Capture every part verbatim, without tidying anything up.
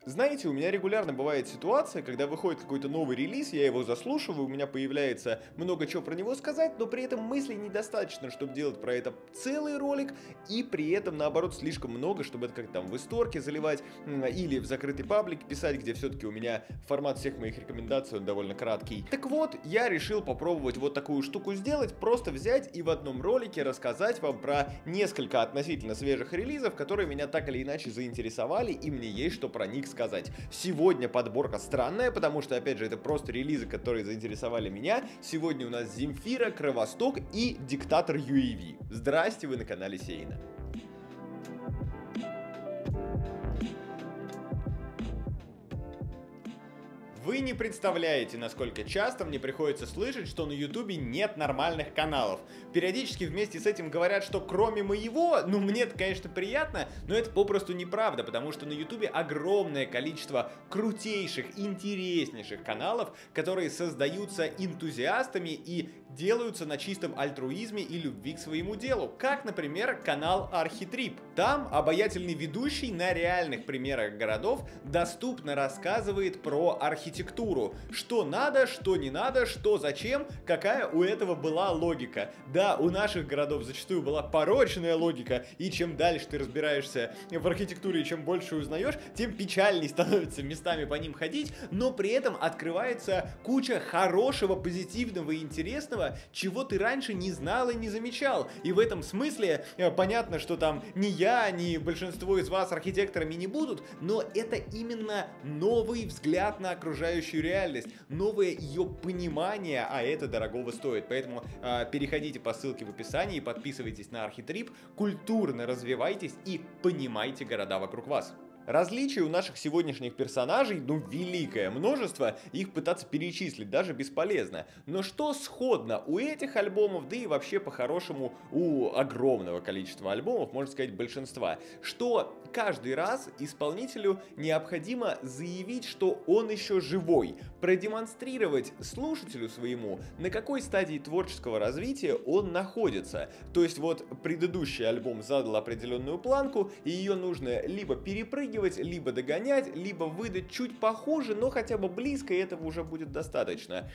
Знаете, у меня регулярно бывает ситуация, когда выходит какой-то новый релиз, я его заслушиваю, у меня появляется много чего про него сказать, но при этом мыслей недостаточно, чтобы делать про это целый ролик, и при этом, наоборот, слишком много, чтобы это как-то там в исторке заливать, или в закрытый паблик писать, где все-таки у меня формат всех моих рекомендаций, он довольно краткий. Так вот, я решил попробовать вот такую штуку сделать, просто взять и в одном ролике рассказать вам про несколько относительно свежих релизов, которые меня так или иначе заинтересовали, и мне есть что про них сказать. сказать. Сегодня подборка странная, потому что, опять же, это просто релизы, которые заинтересовали меня. Сегодня у нас Земфира, Кровосток и Диктатор ю эй ви. Здрасте, вы на канале Сейна. Вы не представляете, насколько часто мне приходится слышать, что на ютубе нет нормальных каналов. Периодически вместе с этим говорят, что кроме моего, ну мне это, конечно, приятно, но это попросту неправда, потому что на ютубе огромное количество крутейших, интереснейших каналов, которые создаются энтузиастами и делаются на чистом альтруизме и любви к своему делу. Как, например, канал Архитрип. Там обаятельный ведущий на реальных примерах городов доступно рассказывает про архитектуру. Архитектуру. Что надо, что не надо, что зачем, какая у этого была логика. Да, у наших городов зачастую была порочная логика, и чем дальше ты разбираешься в архитектуре, и чем больше узнаешь, тем печальней становится местами по ним ходить, но при этом открывается куча хорошего, позитивного и интересного, чего ты раньше не знал и не замечал. И в этом смысле понятно, что там ни я, ни большинство из вас архитекторами не будут, но это именно новый взгляд на окружающую реальность, новое ее понимание, а это дорогого стоит. Поэтому э, переходите по ссылке в описании, подписывайтесь на Архитрип, культурно развивайтесь и понимайте города вокруг вас. Различий у наших сегодняшних персонажей, ну, великое множество, их пытаться перечислить даже бесполезно. Но что сходно у этих альбомов, да и вообще по-хорошему у огромного количества альбомов, можно сказать, большинства, что каждый раз исполнителю необходимо заявить, что он еще живой, продемонстрировать слушателю своему, на какой стадии творческого развития он находится. То есть вот предыдущий альбом задал определенную планку, и ее нужно либо перепрыгивать, либо догонять, либо выдать чуть похуже, но хотя бы близко, и этого уже будет достаточно.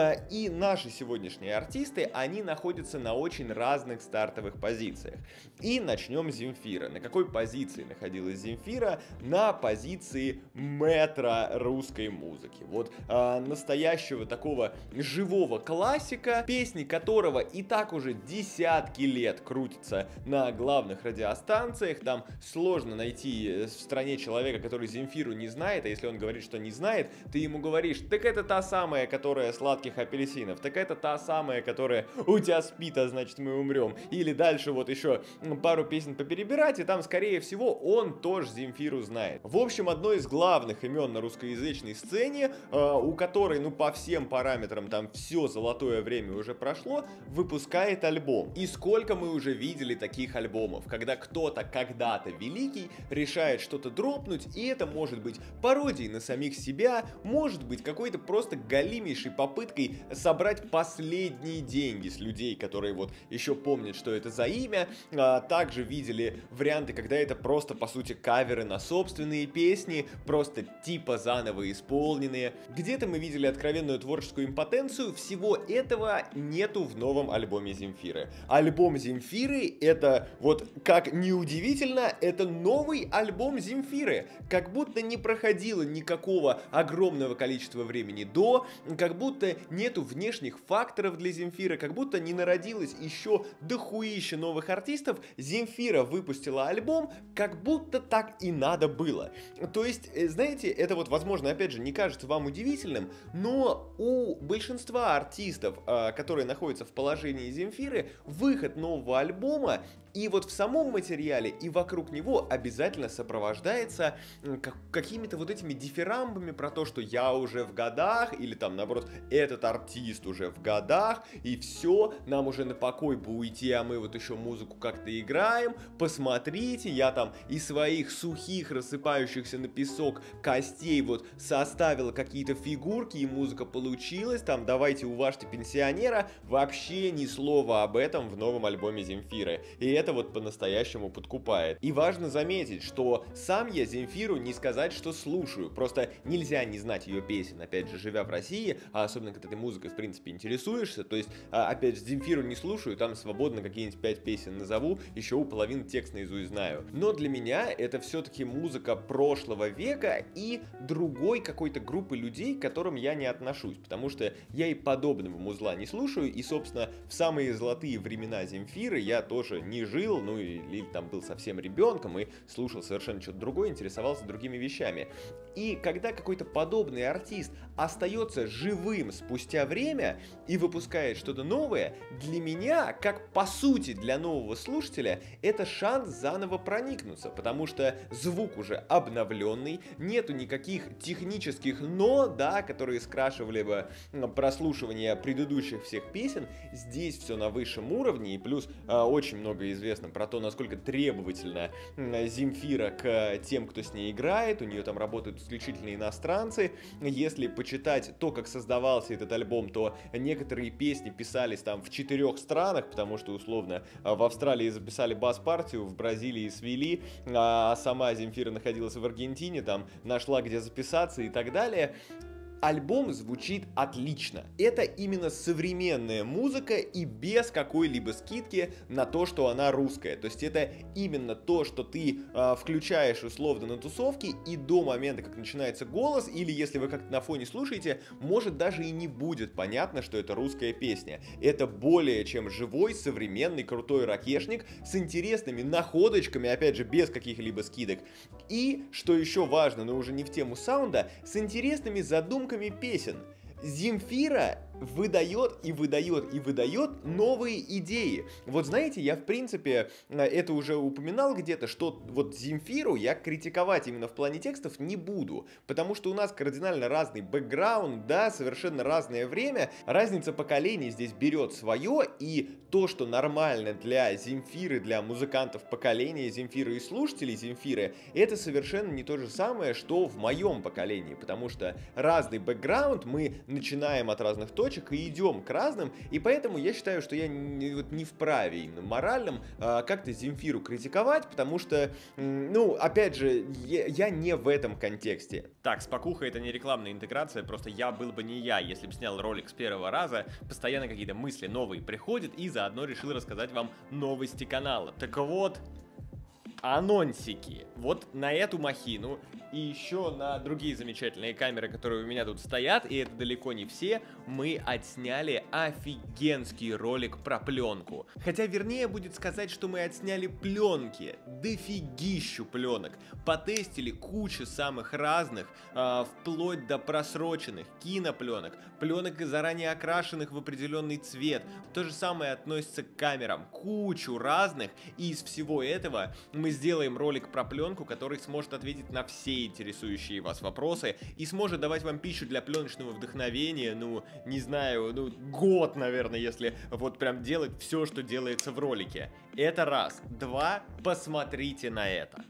И наши сегодняшние артисты, они находятся на очень разных стартовых позициях. И начнем с Земфиры. На какой позиции находилась Земфира? На позиции мэтра русской музыки. Вот а, настоящего такого живого классика, песни которого и так уже десятки лет крутятся на главных радиостанциях. Там сложно найти в стране человека, который Земфиру не знает, а если он говорит, что не знает, ты ему говоришь: так это та самая, которая сладких апельсинов, так это та самая, которая у тебя спит, а значит мы умрем. Или дальше вот еще пару песен поперебирать, и там, скорее всего, он тоже Земфиру знает. В общем, одно из главных имен на русскоязычной сцене, э, у которой, ну, по всем параметрам там все золотое время уже прошло, выпускает альбом. И сколько мы уже видели таких альбомов, когда кто-то когда-то великий решает что-то дропнуть, и это может быть пародией на самих себя, может быть какой-то просто галимейшей попыткой собрать последние деньги с людей, которые вот еще помнят, что это за имя. А, также видели варианты, когда это просто по сути каверы на собственные песни, просто типа заново исполненные. Где-то мы видели откровенную творческую импотенцию, всего этого нету в новом альбоме Земфиры. Альбом Земфиры — это, вот как неудивительно, это новый альбом Земфиры. Как будто не проходило никакого огромного количества времени до, как будто нету внешних факторов для Земфиры, как будто не народилось еще дохуища новых артистов. Земфира выпустила альбом, как будто так и надо было. То есть, знаете, это вот, возможно, опять же, не кажется вам удивительным, но у большинства артистов, которые находятся в положении Земфиры, выход нового альбома и вот в самом материале, и вокруг него обязательно сопровождается какими-то вот этими дифирамбами про то, что я уже в годах, или там, наоборот, этот артист уже в годах, и все, нам уже на покой бы уйти, а мы вот еще музыку как-то играем, посмотрите, я там из своих сухих, рассыпающихся на песок костей вот составила какие-то фигурки, и музыка получилась, там, давайте уважьте пенсионера. Вообще ни слова об этом в новом альбоме Земфиры. И это вот по-настоящему подкупает. И важно заметить, что сам я Земфиру не сказать, что слушаю, просто нельзя не знать ее песен, опять же, живя в России, а особенно, когда ты музыкой, в принципе, интересуешься, то есть, опять же, Земфиру не слушаю, там свободно какие-нибудь пять песен назову, еще у половины текст наизусть знаю. Но для меня это все-таки музыка прошлого века и другой какой-то группы людей, к которым я не отношусь, потому что я и подобного музла не слушаю, и, собственно, в самые золотые времена Земфиры я тоже не жил, ну или, или там был совсем ребенком и слушал совершенно что-то другое, интересовался другими вещами. И когда какой-то подобный артист остается живым спустя время и выпускает что-то новое, для меня, как по сути для нового слушателя, это шанс заново проникнуться, потому что звук уже обновленный, нету никаких технических «но», да, которые скрашивали бы прослушивание предыдущих всех песен. Здесь все на высшем уровне, и плюс э, очень много известно про то, насколько требовательна э, Земфира к тем, кто с ней играет, у нее там работают исключительно иностранцы. Если почитать то, как создавался этот альбом, то некоторые песни писались там в четырех странах, потому что, условно, в Австралии записали бас-партию, в Бразилии свели, а сама Земфира находилась в Аргентине, там нашла где записаться и так далее. Альбом звучит отлично. Это именно современная музыка и без какой-либо скидки на то, что она русская. То есть это именно то, что ты э, включаешь условно на тусовке, и до момента, как начинается голос, или если вы как-то на фоне слушаете, может даже и не будет понятно, что это русская песня. Это более чем живой, современный, крутой ракешник с интересными находочками, опять же, без каких-либо скидок. И, что еще важно, но уже не в тему саунда, с интересными задумками песен. Земфира выдает и выдает и выдает новые идеи. Вот знаете, я в принципе это уже упоминал где-то, что вот Земфиру я критиковать именно в плане текстов не буду, потому что у нас кардинально разный бэкграунд, да, совершенно разное время, разница поколений здесь берет свое, и то, что нормально для Земфиры, для музыкантов поколения Земфиры и слушателей Земфиры, это совершенно не то же самое, что в моем поколении, потому что разный бэкграунд, мы начинаем от разных точек и идем к разным, и поэтому я считаю, что я не, вот, не вправе именно моральным а, как-то Земфиру критиковать, потому что, ну, опять же, я, я не в этом контексте. Так, спокуха — это не рекламная интеграция, просто я был бы не я, если бы снял ролик с первого раза, постоянно какие-то мысли новые приходят, и заодно решил рассказать вам новости канала. Так вот, анонсики. Вот на эту махину и еще на другие замечательные камеры, которые у меня тут стоят, и это далеко не все, мы отсняли офигенский ролик про пленку. Хотя вернее будет сказать, что мы отсняли пленки, дофигищу пленок, потестили кучу самых разных, э, вплоть до просроченных кинопленок, пленок и заранее окрашенных в определенный цвет. То же самое относится к камерам, кучу разных, и из всего этого мы сделаем ролик про пленку, который сможет ответить на все интересующие вас вопросы и сможет давать вам пищу для пленочного вдохновения, ну, не знаю, ну, год, наверное, если вот прям делать все, что делается в ролике. Это раз. Два, посмотрите на это.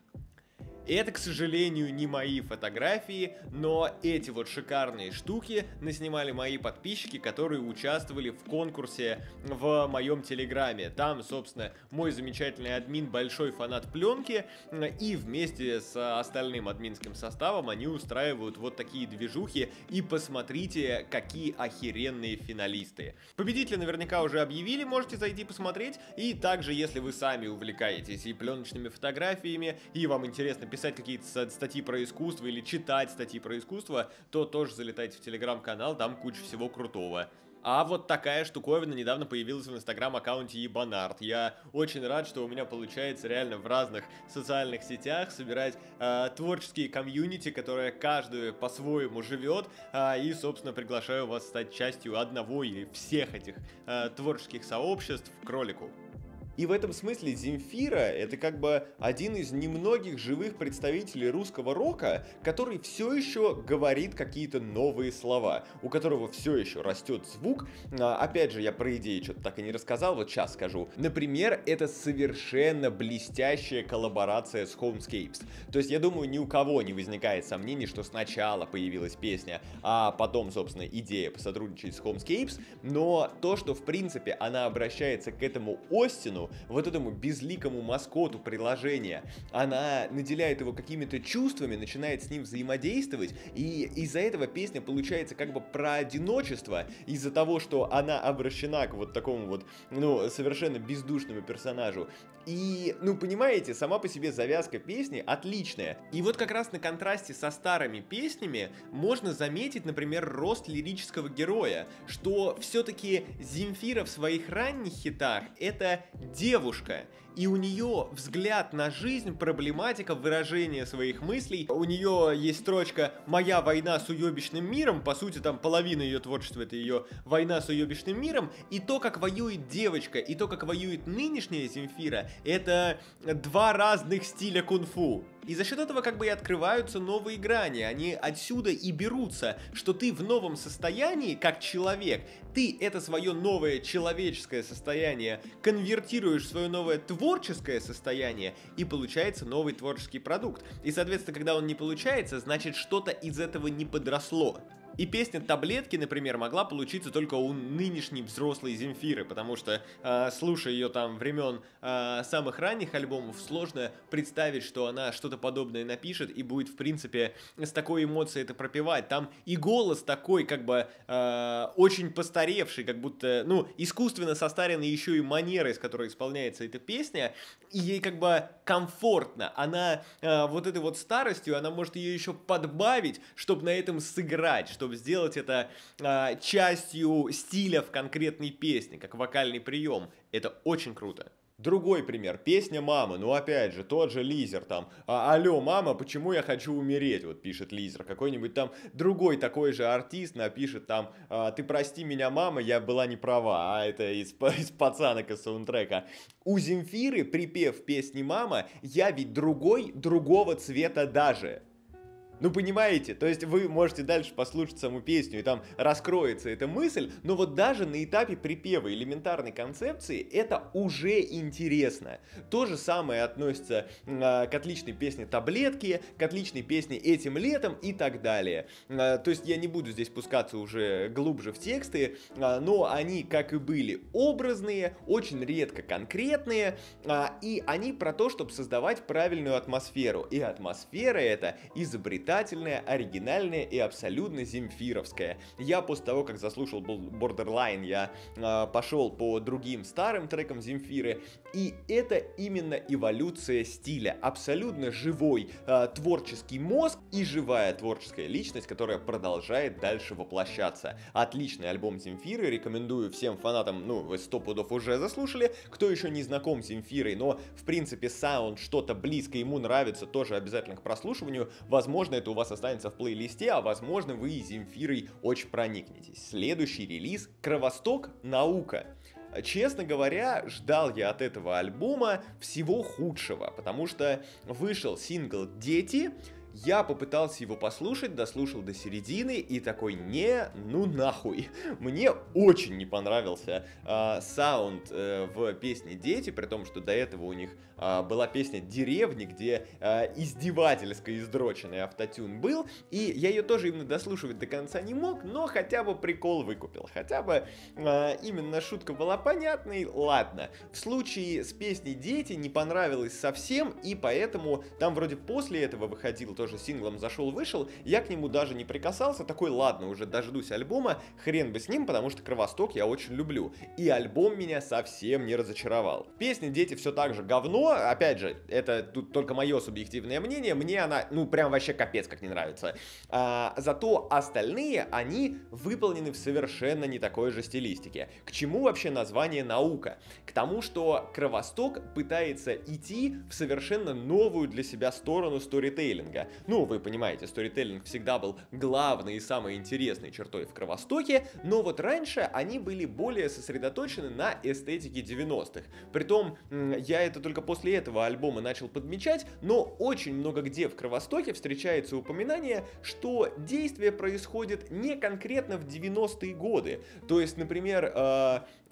Это, к сожалению, не мои фотографии, но эти вот шикарные штуки наснимали мои подписчики, которые участвовали в конкурсе в моем телеграме. Там, собственно, мой замечательный админ, большой фанат пленки, и вместе с остальным админским составом они устраивают вот такие движухи, и посмотрите, какие охеренные финалисты. Победителя наверняка уже объявили, можете зайти посмотреть, и также, если вы сами увлекаетесь и пленочными фотографиями, и вам интересно писать писать какие-то статьи про искусство или читать статьи про искусство, то тоже залетайте в телеграм-канал, там куча всего крутого. А вот такая штуковина недавно появилась в инстаграм-аккаунте Ебанарт. Я очень рад, что у меня получается реально в разных социальных сетях собирать э, творческие комьюнити, которые каждый по-своему живет, э, и, собственно, приглашаю вас стать частью одного или всех этих э, творческих сообществ к ролику. И в этом смысле Земфира — это как бы один из немногих живых представителей русского рока, который все еще говорит какие-то новые слова, у которого все еще растет звук. А, опять же, я про идеи что-то так и не рассказал, вот сейчас скажу. Например, это совершенно блестящая коллаборация с Homescapes. То есть, я думаю, ни у кого не возникает сомнений, что сначала появилась песня, а потом, собственно, идея посотрудничать с Homescapes, но то, что, в принципе, она обращается к этому Остину, персонажу, вот этому безликому маскоту приложения. Она наделяет его какими-то чувствами, начинает с ним взаимодействовать, и из-за этого песня получается как бы про одиночество, из-за того, что она обращена к вот такому вот, ну, совершенно бездушному персонажу. И, ну, понимаете, сама по себе завязка песни отличная. И вот как раз на контрасте со старыми песнями можно заметить, например, рост лирического героя, что все-таки Земфира в своих ранних хитах — это девушка, и у нее взгляд на жизнь, проблематика, выражение своих мыслей. У нее есть строчка «Моя война с уебищным миром», по сути, там половина ее творчества — это ее война с уебищным миром, и то, как воюет девочка, и то, как воюет нынешняя Земфира, это два разных стиля кунг-фу. И за счет этого как бы и открываются новые грани, они отсюда и берутся, что ты в новом состоянии, как человек, ты это свое новое человеческое состояние конвертируешь в свое новое творческое состояние, и получается новый творческий продукт. И, соответственно, когда он не получается, значит, что-то из этого не подросло. И песня «Таблетки», например, могла получиться только у нынешней взрослой Земфиры, потому что, э, слушая ее там времен э, самых ранних альбомов, сложно представить, что она что-то подобное напишет и будет, в принципе, с такой эмоцией это пропевать. Там и голос такой, как бы, э, очень постаревший, как будто, ну, искусственно состаренный еще и манерой, с которой исполняется эта песня, и ей как бы комфортно. Она э, вот этой вот старостью, она может ее еще подбавить, чтобы на этом сыграть, чтобы сделать это э, частью стиля в конкретной песне, как вокальный прием. Это очень круто. Другой пример. Песня «Мама». Ну, опять же, тот же Лизер там. А, «Алло, мама, почему я хочу умереть?» Вот пишет Лизер. Какой-нибудь там другой такой же артист напишет там а, «Ты прости меня, мама, я была не права». А это из, из пацанок из саундтрека. У Земфиры припев песни «Мама» «Я ведь другой, другого цвета даже». Ну, понимаете, то есть вы можете дальше послушать саму песню, и там раскроется эта мысль, но вот даже на этапе припева элементарной концепции это уже интересно. То же самое относится э, к отличной песне «Таблетки», к отличной песне «Этим летом» и так далее. Э, то есть я не буду здесь пускаться уже глубже в тексты, э, но они, как и были, образные, очень редко конкретные, э, и они про то, чтобы создавать правильную атмосферу. И атмосфера эта изобретательная, оригинальная и абсолютно земфировская. Я после того, как заслушал Borderline, я э, пошел по другим старым трекам Земфиры, и это именно эволюция стиля. Абсолютно живой э, творческий мозг и живая творческая личность, которая продолжает дальше воплощаться. Отличный альбом Земфиры, рекомендую всем фанатам, ну, вы сто пудов уже заслушали, кто еще не знаком с Земфирой, но, в принципе, саунд, что-то близко ему нравится, тоже обязательно к прослушиванию. Возможно, это у вас останется в плейлисте, а возможно, вы и Земфирой очень проникнетесь. Следующий релиз — «Кровосток. Наука». Честно говоря, ждал я от этого альбома всего худшего, потому что вышел сингл «Дети», я попытался его послушать, дослушал до середины и такой: не, ну нахуй. Мне очень не понравился э, саунд э, в песне «Дети», при том, что до этого у них э, была песня «Деревни», где э, издевательско издроченный автотюн был, и я ее тоже именно дослушивать до конца не мог, но хотя бы прикол выкупил, хотя бы э, именно шутка была понятной, ладно. В случае с песней «Дети» не понравилось совсем, и поэтому там вроде после этого выходил тоже синглом «Зашел-вышел», я к нему даже не прикасался, такой: ладно, уже дождусь альбома, хрен бы с ним, потому что «Кровосток» я очень люблю. И альбом меня совсем не разочаровал. Песня «Дети» все так же говно, опять же, это тут только мое субъективное мнение, мне она, ну, прям вообще капец как не нравится. А, зато остальные, они выполнены в совершенно не такой же стилистике. К чему вообще название «Наука»? К тому, что «Кровосток» пытается идти в совершенно новую для себя сторону сторителлинга. Ну, вы понимаете, сторителлинг всегда был главной и самой интересной чертой в «Кровостоке», но вот раньше они были более сосредоточены на эстетике девяностых. Притом, я это только после этого альбома начал подмечать, но очень много где в «Кровостоке» встречается упоминание, что действие происходит не конкретно в девяностые годы. То есть, например, э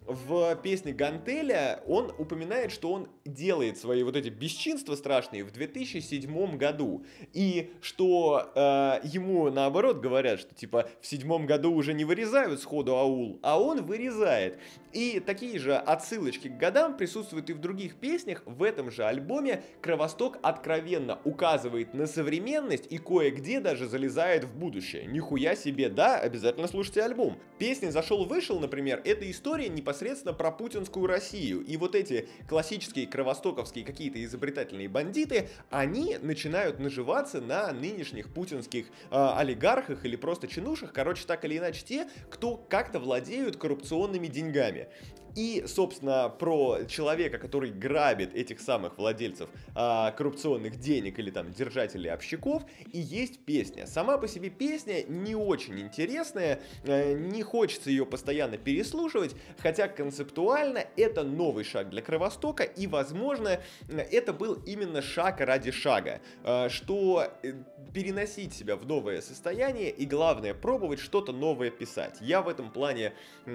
в песне Гантеля он упоминает, что он делает свои вот эти бесчинства страшные в две тысячи седьмом году. И что э, ему наоборот говорят, что типа в седьмом году уже не вырезают сходу аул, а он вырезает. И такие же отсылочки к годам присутствуют и в других песнях. В этом же альбоме Кровосток откровенно указывает на современность и кое-где даже залезает в будущее. Нихуя себе, да, обязательно слушайте альбом. Песня «Зашел-вышел», например, это история непосредственно про путинскую Россию. И вот эти классические кровостоковские какие-то изобретательные бандиты, они начинают наживаться на нынешних путинских э, олигархах или просто чинушах, короче, так или иначе те, кто как-то владеют коррупционными деньгами. И, собственно, про человека, который грабит этих самых владельцев а, коррупционных денег или там держателей общаков, и есть песня. Сама по себе песня не очень интересная, а, не хочется ее постоянно переслушивать, хотя концептуально это новый шаг для Кровостока, и, возможно, это был именно шаг ради шага, а, что переносить себя в новое состояние и, главное, пробовать что-то новое писать. Я в этом плане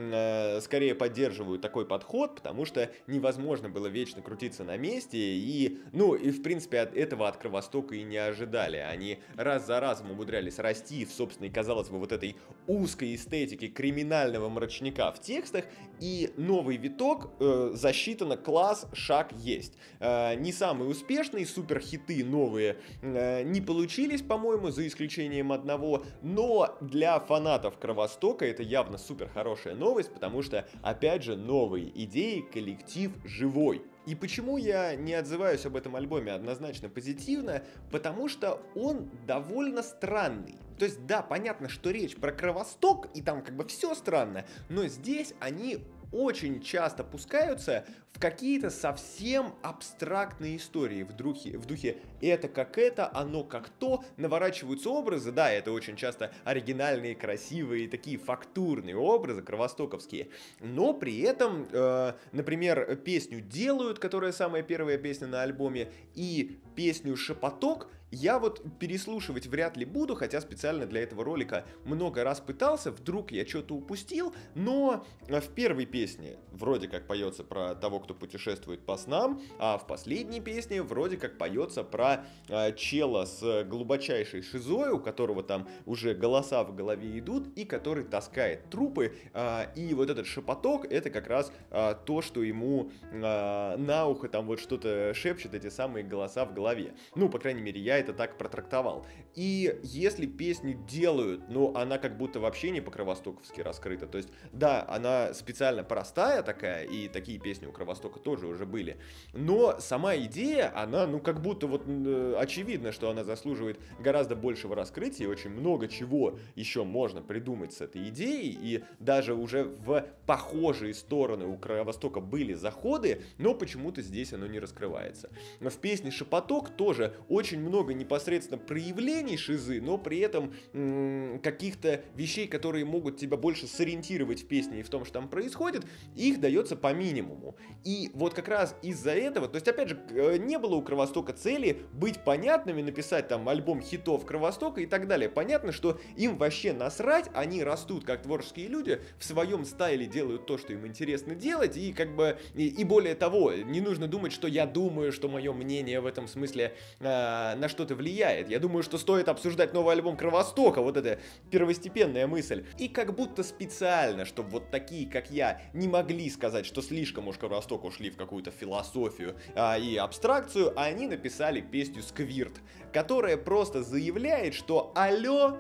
а, скорее поддерживаю такой такой подход, потому что невозможно было вечно крутиться на месте, и, ну, и в принципе от этого от Кровостока и не ожидали. Они раз за разом умудрялись расти в собственной, казалось бы, вот этой узкой эстетике криминального мрачняка в текстах, и новый виток э, засчитано, класс, шаг есть. Э, не самые успешные суперхиты новые э, не получились, по-моему, за исключением одного, но для фанатов Кровостока это явно супер хорошая новость, потому что, опять же, новые идеи, коллектив живой. И почему я не отзываюсь об этом альбоме однозначно позитивно? Потому что он довольно странный. То есть, да, понятно, что речь про Кровосток, и там как бы все странно, но здесь они очень часто пускаются в какие-то совсем абстрактные истории в духе, в духе «это как это, оно как то», наворачиваются образы, да, это очень часто оригинальные, красивые, такие фактурные образы кровостоковские, но при этом, э, например, песню «Делают», которая самая первая песня на альбоме, и песню «Шепоток» я вот переслушивать вряд ли буду, хотя специально для этого ролика много раз пытался, вдруг я что-то упустил, но в первой песне вроде как поется про того, кто путешествует по снам, а в последней песне вроде как поется про э, чела с глубочайшей шизой, у которого там уже голоса в голове идут, и который таскает трупы, э, и вот этот шепоток, это как раз э, то, что ему э, на ухо там вот что-то шепчет, эти самые голоса в голове. Ну, по крайней мере, я это так протрактовал. И если песню делают, но она как будто вообще не по-кровостоковски раскрыта, то есть, да, она специально простая такая, и такие песни у Кровостока тоже уже были, но сама идея, она, ну, как будто вот э, очевидно, что она заслуживает гораздо большего раскрытия, и очень много чего еще можно придумать с этой идеей, и даже уже в похожие стороны у Кровостока были заходы, но почему-то здесь оно не раскрывается. В песне «Шепоток» тоже очень много непосредственно проявлений шизы, но при этом м- каких-то вещей, которые могут тебя больше сориентировать в песне и в том, что там происходит, их дается по минимуму. И вот как раз из-за этого, то есть опять же, не было у Кровостока цели быть понятными, написать там альбом хитов Кровостока и так далее. Понятно, что им вообще насрать, они растут как творческие люди, в своем стайле делают то, что им интересно делать, и как бы, и, и более того, не нужно думать, что я думаю, что мое мнение в этом смысле э, на что-то влияет. Я думаю, что стоит обсуждать новый альбом Кровостока, вот это первостепенная мысль. И как будто специально, чтобы вот такие, как я, не могли сказать, что слишком уж Кровосток ушли в какую-то философию а, и абстракцию, они написали песню «Сквирт», которая просто заявляет, что алло,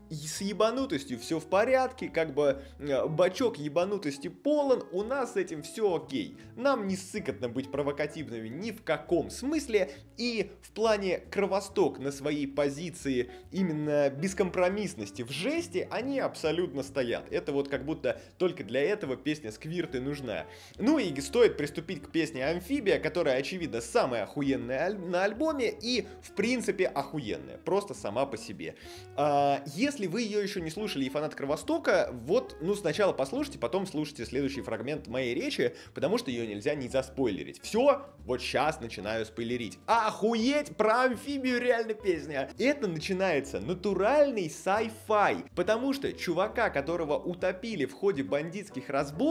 с ебанутостью все в порядке, как бы э, бачок ебанутости полон, у нас с этим все окей. Нам не сыкотно быть провокативными ни в каком смысле, и в плане Кровосток на своей позиции именно бескомпромиссности в жесте, они абсолютно стоят. Это вот как будто только для этого песня «Сквирт» и нужна. Ну и стоит приступить к песне «Амфибия», которая, очевидно, самая охуенная аль- на альбоме и, в принципе, охуенная, просто сама по себе. А, если Если вы ее еще не слушали и фанат Кровостока, вот, ну, сначала послушайте, потом слушайте следующий фрагмент моей речи, потому что ее нельзя не заспойлерить. Все, вот сейчас начинаю спойлерить. Охуеть, про амфибию реально песня. Это начинается натуральный sci-fi, потому что чувака, которого утопили в ходе бандитских разборок,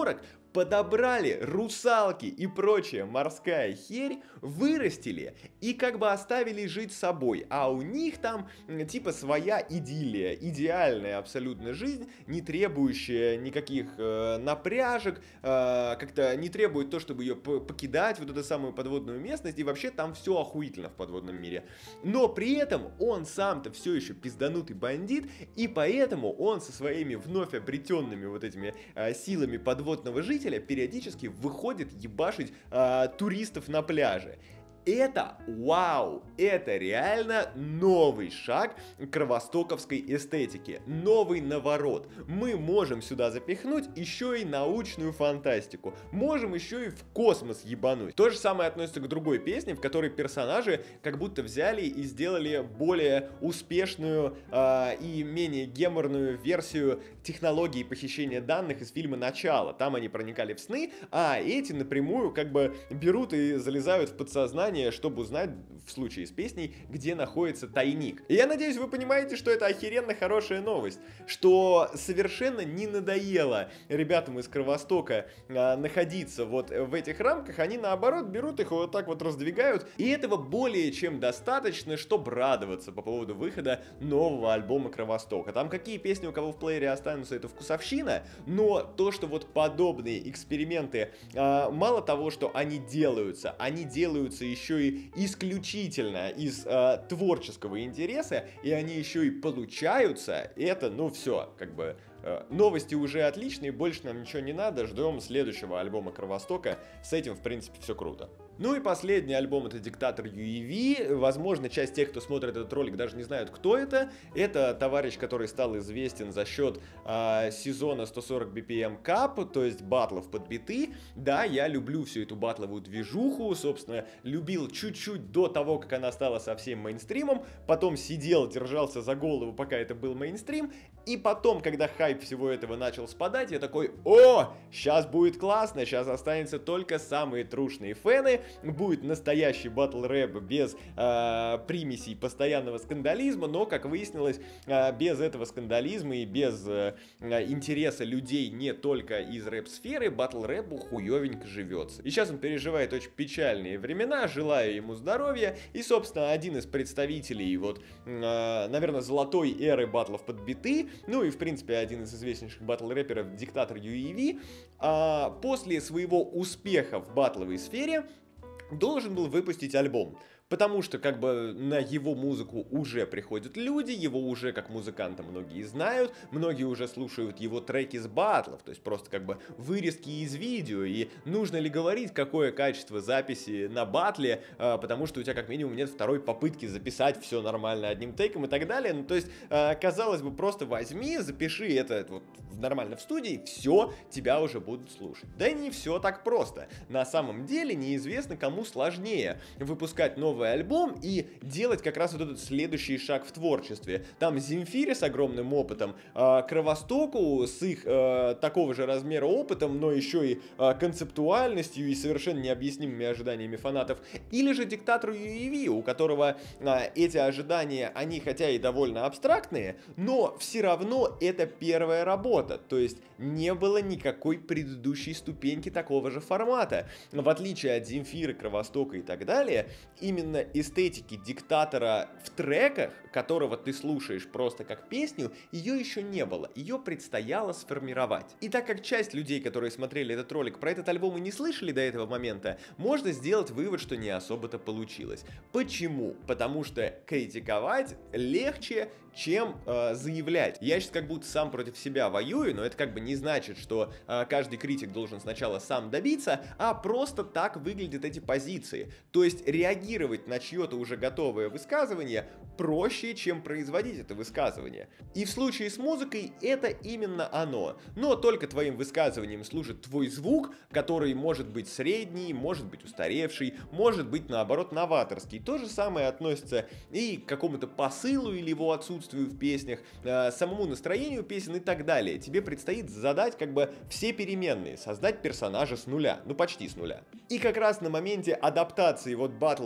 подобрали русалки и прочая морская херь, вырастили и как бы оставили жить собой, а у них там типа своя идиллия, идеальная абсолютно жизнь, не требующая никаких э, напряжек, э, как-то не требует то, чтобы ее покидать, вот эту самую подводную местность, и вообще там все охуительно в подводном мире. Но при этом он сам-то все еще пизданутый бандит, и поэтому он со своими вновь обретенными вот этими э, силами подводного жителя периодически выходит ебашить э, туристов на пляже. Это вау, это реально новый шаг кровостоковской эстетики, новый наворот. Мы можем сюда запихнуть еще и научную фантастику, можем еще и в космос ебануть. То же самое относится к другой песне, в которой персонажи как будто взяли и сделали более успешную э, и менее геморную версию технологии похищения данных из фильма «Начало». Там они проникали в сны, а эти напрямую как бы берут и залезают в подсознание, чтобы узнать, в случае с песней, где находится тайник. И я надеюсь, вы понимаете, что это охеренно хорошая новость, что совершенно не надоело ребятам из Кровостока а, находиться вот в этих рамках, они наоборот берут их вот так вот раздвигают, и этого более чем достаточно, чтобы радоваться по поводу выхода нового альбома Кровостока. Там какие песни у кого в плеере останутся, это вкусовщина, но то, что вот подобные эксперименты, а, мало того, что они делаются, они делаются еще еще и исключительно из э, творческого интереса, и они еще и получаются, это, ну, все, как бы, э, новости уже отличные, больше нам ничего не надо, ждем следующего альбома Кровостока, с этим, в принципе, все круто. Ну и последний альбом — это «Диктатор ю и ви», возможно, часть тех, кто смотрит этот ролик, даже не знают, кто это. Это товарищ, который стал известен за счет э, сезона сто сорок би пи эм Cup, то есть батлов под биты. Да, я люблю всю эту батловую движуху, собственно, любил чуть-чуть до того, как она стала совсем мейнстримом, потом сидел, держался за голову, пока это был мейнстрим, и потом, когда хайп всего этого начал спадать, я такой: о, сейчас будет классно, сейчас останется только самые трушные фэны, будет настоящий батл рэп без э, примесей постоянного скандализма, но, как выяснилось, э, без этого скандализма и без э, интереса людей не только из рэп-сферы, батл рэпу хуёвенько живется. И сейчас он переживает очень печальные времена, желаю ему здоровья, и, собственно, один из представителей, вот, э, наверное, золотой эры батлов под биты, ну и, в принципе, один из известнейших батл-рэперов, «Диктатор ю и ви», э, после своего успеха в батловой сфере должен был выпустить альбом. Потому что, как бы, на его музыку уже приходят люди, его уже как музыканта многие знают, многие уже слушают его треки с батлов, то есть просто, как бы, вырезки из видео, и нужно ли говорить, какое качество записи на батле, а, потому что у тебя, как минимум, нет второй попытки записать все нормально одним тейком и так далее. Ну, то есть, а, казалось бы, просто возьми, запиши это вот нормально в студии, все, тебя уже будут слушать. Да и не все так просто. На самом деле, неизвестно, кому сложнее выпускать новый альбом и делать как раз вот этот следующий шаг в творчестве. Там Земфире с огромным опытом, э, Кровостоку с их э, такого же размера опытом, но еще и э, концептуальностью и совершенно необъяснимыми ожиданиями фанатов, или же Диктатору ю и ви, у которого э, эти ожидания, они хотя и довольно абстрактные, но все равно это первая работа, то есть не было никакой предыдущей ступеньки такого же формата. В отличие от Земфиры, Кровостока и так далее, именно эстетики Диктатора в треках, которого ты слушаешь просто как песню, ее еще не было, ее предстояло сформировать. И так как часть людей, которые смотрели этот ролик, про этот альбом и не слышали до этого момента, можно сделать вывод, что не особо-то получилось. Почему? Потому что критиковать легче, чем э, заявлять. Я сейчас как будто сам против себя воюю, но это как бы не значит, что э, каждый критик должен сначала сам добиться, а просто так выглядят эти позиции. То есть реагировать на чье-то уже готовое высказывание проще, чем производить это высказывание. И в случае с музыкой это именно оно. Но только твоим высказыванием служит твой звук, который может быть средний, может быть устаревший, может быть, наоборот, новаторский. То же самое относится и к какому-то посылу или его отсутствию в песнях, э, самому настроению песен и так далее. Тебе предстоит задать как бы все переменные, создать персонажа с нуля, ну почти с нуля. И как раз на моменте адаптации вот батлового персонажа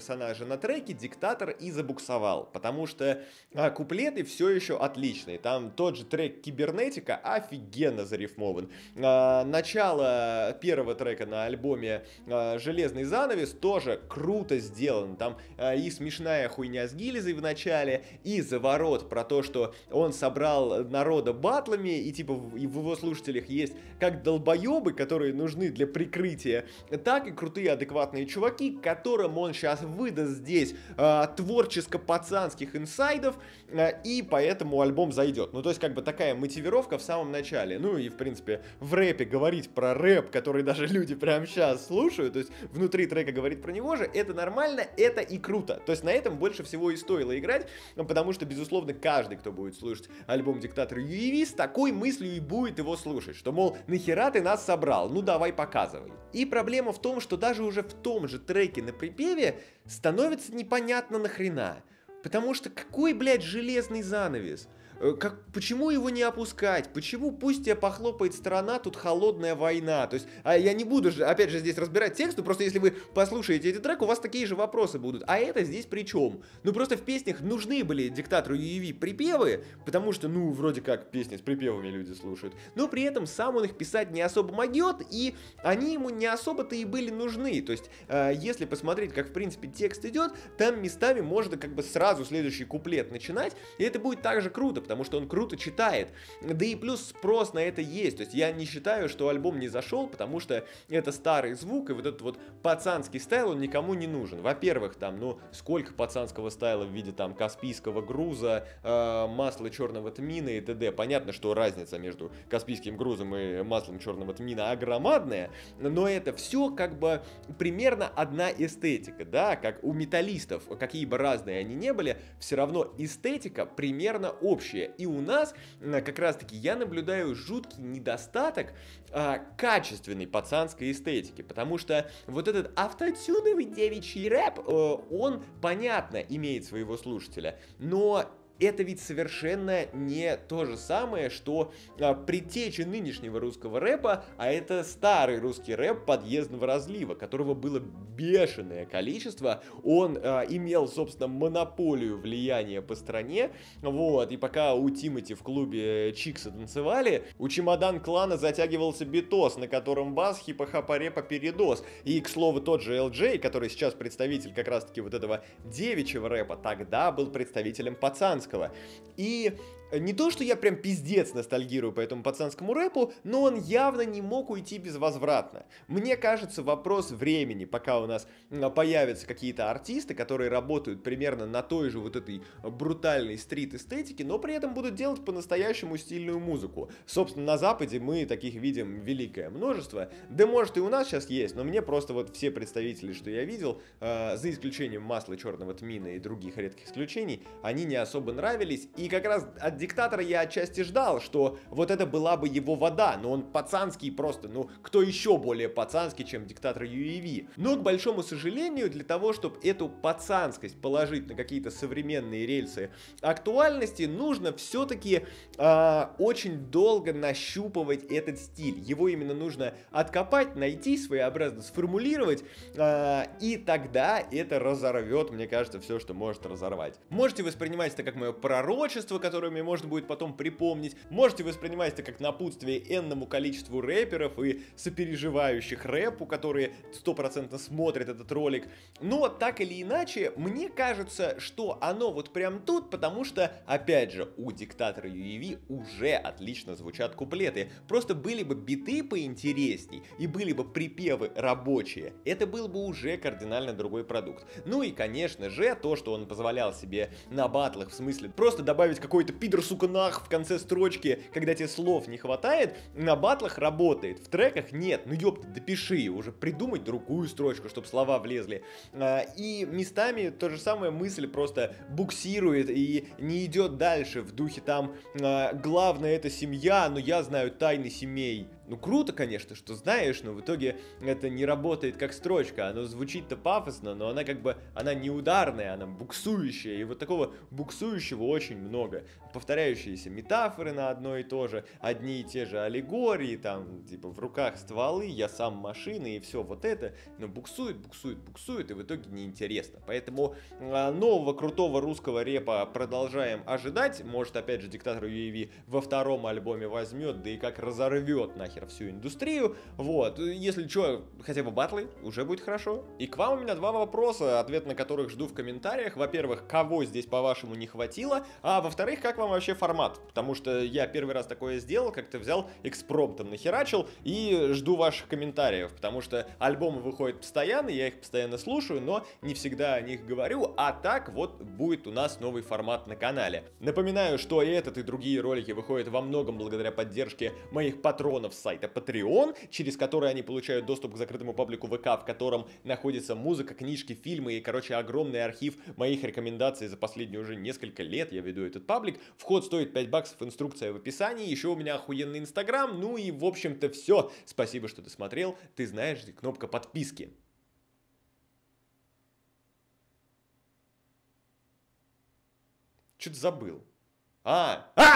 персонажа на треке, диктатор и забуксовал, потому что а, куплеты все еще отличные. Там тот же трек «Кибернетика» офигенно зарифмован. А, начало первого трека на альбоме а, «Железный занавес» тоже круто сделан. Там а, и смешная хуйня с Гилизой в начале, и заворот про то, что он собрал народа батлами, и типа в, и в его слушателях есть как долбоебы, которые нужны для прикрытия, так и крутые адекватные чуваки, которым он сейчас выдаст здесь э, творческо-пацанских инсайдов, э, и поэтому альбом зайдет. Ну, то есть, как бы такая мотивировка в самом начале. Ну, и, в принципе, в рэпе говорить про рэп, который даже люди прямо сейчас слушают, то есть, внутри трека говорить про него же, это нормально, это и круто. То есть, на этом больше всего и стоило играть, потому что, безусловно, каждый, кто будет слушать альбом «Диктатор ю и ви», с такой мыслью и будет его слушать, что, мол, нахера ты нас собрал, ну, давай показывай. И проблема в том, что даже уже в том же треке на припеве становится непонятно нахрена. Потому что какой, блядь, железный занавес? Как, почему его не опускать? Почему пусть тебя похлопает страна, тут холодная война? То есть, а я не буду же, опять же, здесь разбирать текст, но просто если вы послушаете этот трек, у вас такие же вопросы будут. А это здесь при чем? Ну просто в песнях нужны были диктатору ю и ви припевы, потому что, ну, вроде как песни с припевами люди слушают. Но при этом сам он их писать не особо могет, и они ему не особо-то и были нужны. То есть, э, если посмотреть, как в принципе текст идет, там местами можно как бы сразу следующий куплет начинать, и это будет также круто, потому что он круто читает. Да и плюс спрос на это есть. То есть я не считаю, что альбом не зашел, потому что это старый звук, и вот этот вот пацанский стайл, он никому не нужен. Во-первых, там, ну, сколько пацанского стайла в виде там Каспийского груза, э, масла черного тмина и т.д. Понятно, что разница между Каспийским грузом и маслом черного тмина огромадная, но это все как бы примерно одна эстетика, да, как у металлистов, какие бы разные они не были, все равно эстетика примерно общая. И у нас как раз-таки я наблюдаю жуткий недостаток а, качественной пацанской эстетики, потому что вот этот автотюновый девичий рэп, он, понятно, имеет своего слушателя, но это ведь совершенно не то же самое, что а, предтеча нынешнего русского рэпа, а это старый русский рэп подъездного разлива, которого было бешеное количество. Он а, имел, собственно, монополию влияния по стране, вот, и пока у Тимати в клубе Чикса танцевали, у Чемодан Клана затягивался битос, на котором бас хипа-хапа-репа передос. И, к слову, тот же эл джей, который сейчас представитель как раз-таки вот этого девичьего рэпа, тогда был представителем пацанского. И не то, что я прям пиздец ностальгирую по этому пацанскому рэпу, но он явно не мог уйти безвозвратно. Мне кажется, вопрос времени, пока у нас появятся какие-то артисты, которые работают примерно на той же вот этой брутальной стрит-эстетике, но при этом будут делать по-настоящему стильную музыку. Собственно, на Западе мы таких видим великое множество. Да, может, и у нас сейчас есть, но мне просто вот все представители, что я видел, э, за исключением масла черного тмина и других редких исключений, они не особо нравились. И как раз от диктатора я отчасти ждал, что вот это была бы его вода, но он пацанский просто, ну, кто еще более пацанский, чем диктатор ю и ви. Но, к большому сожалению, для того, чтобы эту пацанскость положить на какие-то современные рельсы актуальности, нужно все-таки э, очень долго нащупывать этот стиль. Его именно нужно откопать, найти, своеобразно сформулировать, э, и тогда это разорвет, мне кажется, все, что может разорвать. Можете воспринимать это как мое пророчество, которое мне можно будет потом припомнить. Можете воспринимать это как напутствие энному количеству рэперов и сопереживающих рэпу, которые стопроцентно смотрят этот ролик. Но так или иначе, мне кажется, что оно вот прям тут, потому что, опять же, у диктатора ю и ви уже отлично звучат куплеты. Просто были бы биты поинтересней и были бы припевы рабочие, это был бы уже кардинально другой продукт. Ну и, конечно же, то, что он позволял себе на батлах, в смысле просто добавить какой-то пидор, сука, нах в конце строчки, когда тебе слов не хватает, на батлах работает, в треках нет. Ну ёпта, допиши, уже придумать другую строчку, чтобы слова влезли. И местами то же самое мысль просто буксирует и не идет дальше в духе там главное это семья, но я знаю тайны семей. Ну, круто, конечно, что знаешь, но в итоге это не работает как строчка. Оно звучит-то пафосно, но она как бы, она не ударная, она буксующая. И вот такого буксующего очень много. Повторяющиеся метафоры на одно и то же, одни и те же аллегории, там, типа, в руках стволы, я сам машина и все вот это. Но буксует, буксует, буксует, и в итоге неинтересно. Поэтому а, нового крутого русского репа продолжаем ожидать. Может, опять же, диктатор ю эй ви во втором альбоме возьмет, да и как разорвет нахер всю индустрию. Вот, если что, хотя бы батлы, уже будет хорошо. И к вам у меня два вопроса, ответ на которых жду в комментариях. Во-первых, кого здесь, по-вашему, не хватило? А во-вторых, как вам вообще формат? Потому что я первый раз такое сделал, как-то взял, экспромтом нахерачил, и жду ваших комментариев, потому что альбомы выходят постоянно, я их постоянно слушаю, но не всегда о них говорю, а так вот будет у нас новый формат на канале. Напоминаю, что и этот, и другие ролики выходят во многом благодаря поддержке моих патронов с сайта Patreon, через который они получают доступ к закрытому паблику вэ ка, в котором находится музыка, книжки, фильмы и, короче, огромный архив моих рекомендаций за последние уже несколько лет я веду этот паблик. Вход стоит пять баксов, инструкция в описании, еще у меня охуенный инстаграм, ну и в общем-то все. Спасибо, что ты смотрел, ты знаешь, кнопка подписки. Что-то забыл. А, а!